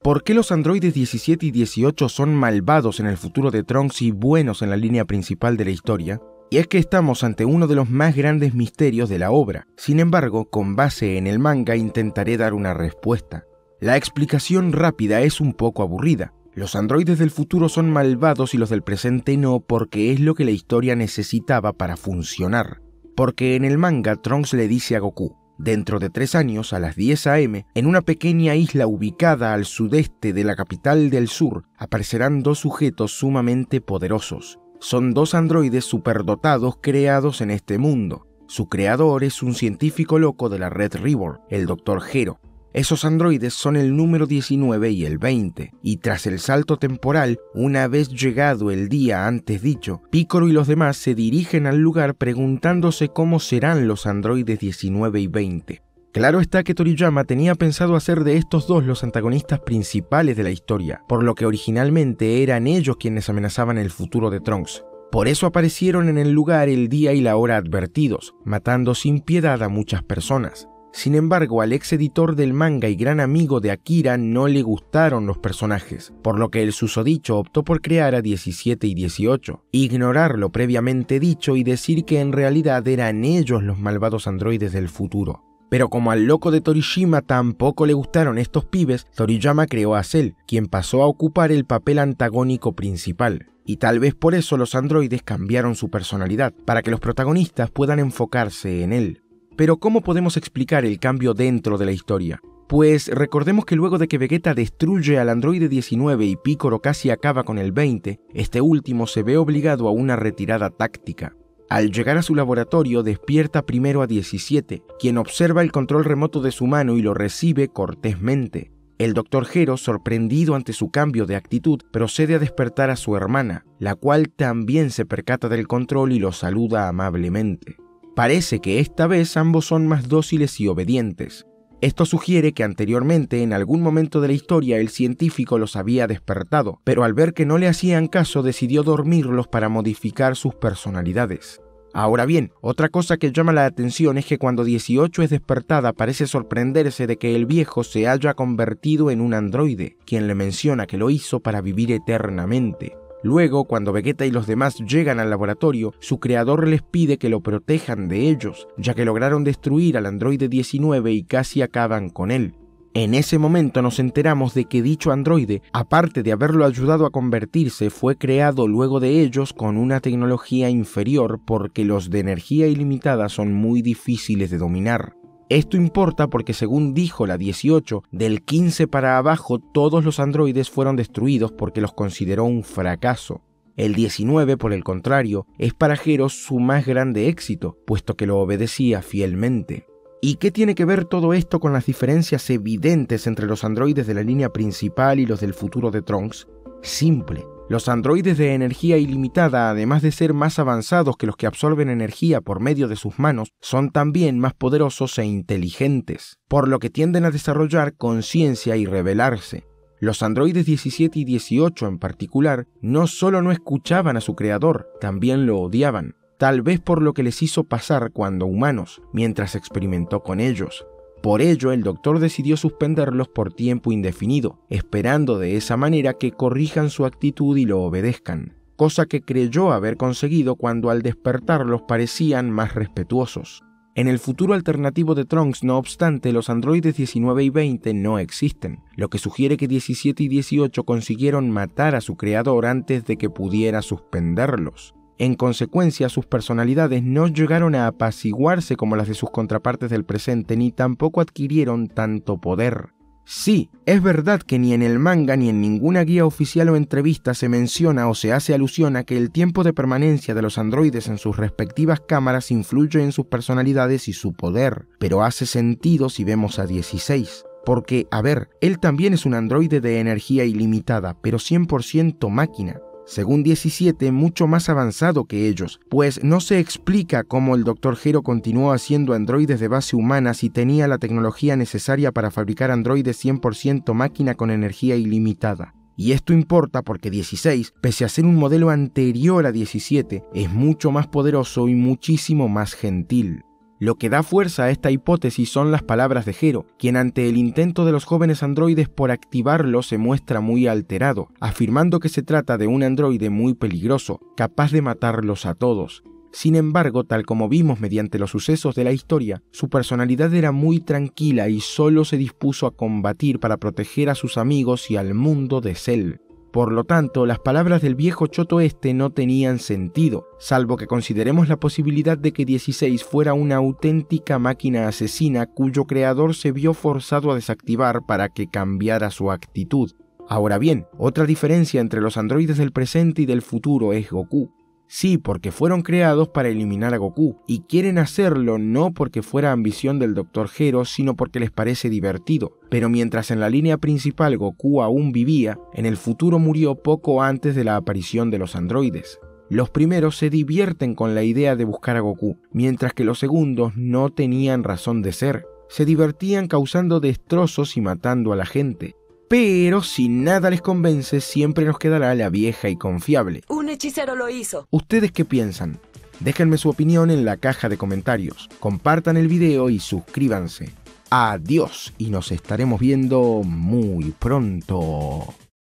¿Por qué los androides 17 y 18 son malvados en el futuro de Trunks y buenos en la línea principal de la historia? Y es que estamos ante uno de los más grandes misterios de la obra. Sin embargo, con base en el manga intentaré dar una respuesta. La explicación rápida es un poco aburrida. Los androides del futuro son malvados y los del presente no, porque es lo que la historia necesitaba para funcionar. Porque en el manga Trunks le dice a Goku: dentro de 3 años, a las 10 AM, en una pequeña isla ubicada al sudeste de la capital del sur, aparecerán 2 sujetos sumamente poderosos. Son 2 androides superdotados creados en este mundo. Su creador es un científico loco de la Red Ribbon, el Dr. Gero. Esos androides son el número 19 y el 20, y tras el salto temporal, una vez llegado el día antes dicho, Piccolo y los demás se dirigen al lugar preguntándose cómo serán los androides 19 y 20. Claro está que Toriyama tenía pensado hacer de estos 2 los antagonistas principales de la historia, por lo que originalmente eran ellos quienes amenazaban el futuro de Trunks. Por eso aparecieron en el lugar el día y la hora advertidos, matando sin piedad a muchas personas. Sin embargo, al ex editor del manga y gran amigo de Akira no le gustaron los personajes, por lo que el susodicho optó por crear a 17 y 18, ignorar lo previamente dicho y decir que en realidad eran ellos los malvados androides del futuro. Pero como al loco de Torishima tampoco le gustaron estos pibes, Toriyama creó a Cell, quien pasó a ocupar el papel antagónico principal. Y tal vez por eso los androides cambiaron su personalidad, para que los protagonistas puedan enfocarse en él. Pero ¿cómo podemos explicar el cambio dentro de la historia? Pues recordemos que luego de que Vegeta destruye al androide 19 y Piccolo casi acaba con el 20, este último se ve obligado a una retirada táctica. Al llegar a su laboratorio despierta primero a 17, quien observa el control remoto de su mano y lo recibe cortésmente. El Dr. Gero, sorprendido ante su cambio de actitud, procede a despertar a su hermana, la cual también se percata del control y lo saluda amablemente. Parece que esta vez ambos son más dóciles y obedientes. Esto sugiere que anteriormente, en algún momento de la historia, el científico los había despertado, pero al ver que no le hacían caso decidió dormirlos para modificar sus personalidades. Ahora bien, otra cosa que llama la atención es que cuando 18 es despertada parece sorprenderse de que el viejo se haya convertido en un androide, quien le menciona que lo hizo para vivir eternamente. Luego, cuando Vegeta y los demás llegan al laboratorio, su creador les pide que lo protejan de ellos, ya que lograron destruir al androide 19 y casi acaban con él. En ese momento nos enteramos de que dicho androide, aparte de haberlo ayudado a convertirse, fue creado luego de ellos con una tecnología inferior porque los de energía ilimitada son muy difíciles de dominar. Esto importa porque, según dijo la 18, del 15 para abajo todos los androides fueron destruidos porque los consideró un fracaso. El 19, por el contrario, es para Gero su más grande éxito, puesto que lo obedecía fielmente. ¿Y qué tiene que ver todo esto con las diferencias evidentes entre los androides de la línea principal y los del futuro de Trunks? Simple. Los androides de energía ilimitada, además de ser más avanzados que los que absorben energía por medio de sus manos, son también más poderosos e inteligentes, por lo que tienden a desarrollar conciencia y rebelarse. Los androides 17 y 18 en particular, no solo no escuchaban a su creador, también lo odiaban, tal vez por lo que les hizo pasar cuando humanos, mientras experimentó con ellos. Por ello, el doctor decidió suspenderlos por tiempo indefinido, esperando de esa manera que corrijan su actitud y lo obedezcan, cosa que creyó haber conseguido cuando al despertarlos parecían más respetuosos. En el futuro alternativo de Trunks, no obstante, los androides 19 y 20 no existen, lo que sugiere que 17 y 18 consiguieron matar a su creador antes de que pudiera suspenderlos. En consecuencia, sus personalidades no llegaron a apaciguarse como las de sus contrapartes del presente, ni tampoco adquirieron tanto poder. Sí, es verdad que ni en el manga ni en ninguna guía oficial o entrevista se menciona o se hace alusión a que el tiempo de permanencia de los androides en sus respectivas cámaras influye en sus personalidades y su poder, pero hace sentido si vemos a 16. Porque, a ver, él también es un androide de energía ilimitada, pero 100% máquina. Según 17, mucho más avanzado que ellos, pues no se explica cómo el Dr. Gero continuó haciendo androides de base humana si tenía la tecnología necesaria para fabricar androides 100% máquina con energía ilimitada. Y esto importa porque 16, pese a ser un modelo anterior a 17, es mucho más poderoso y muchísimo más gentil. Lo que da fuerza a esta hipótesis son las palabras de Hero, quien ante el intento de los jóvenes androides por activarlo se muestra muy alterado, afirmando que se trata de un androide muy peligroso, capaz de matarlos a todos. Sin embargo, tal como vimos mediante los sucesos de la historia, su personalidad era muy tranquila y solo se dispuso a combatir para proteger a sus amigos y al mundo de Cell. Por lo tanto, las palabras del viejo choto este no tenían sentido, salvo que consideremos la posibilidad de que 16 fuera una auténtica máquina asesina cuyo creador se vio forzado a desactivar para que cambiara su actitud. Ahora bien, otra diferencia entre los androides del presente y del futuro es Goku. Sí, porque fueron creados para eliminar a Goku, y quieren hacerlo no porque fuera ambición del Dr. Hero, sino porque les parece divertido. Pero mientras en la línea principal Goku aún vivía, en el futuro murió poco antes de la aparición de los androides. Los primeros se divierten con la idea de buscar a Goku, mientras que los segundos no tenían razón de ser. Se divertían causando destrozos y matando a la gente. Pero si nada les convence, siempre nos quedará la vieja y confiable. Un hechicero lo hizo. ¿Ustedes qué piensan? Déjenme su opinión en la caja de comentarios. Compartan el video y suscríbanse. Adiós y nos estaremos viendo muy pronto.